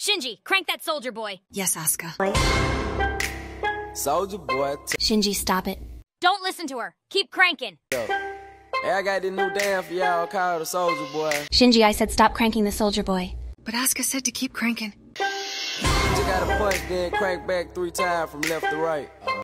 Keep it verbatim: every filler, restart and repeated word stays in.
Shinji, crank that soldier boy. Yes, Asuka. Soldier boy. Shinji, stop it. Don't listen to her. Keep cranking. Yo. Hey, I got this new dance for y'all called the Soldier Boy. Shinji, I said stop cranking the soldier boy. But Asuka said to keep cranking. You just gotta punch, then crank back three times from left to right.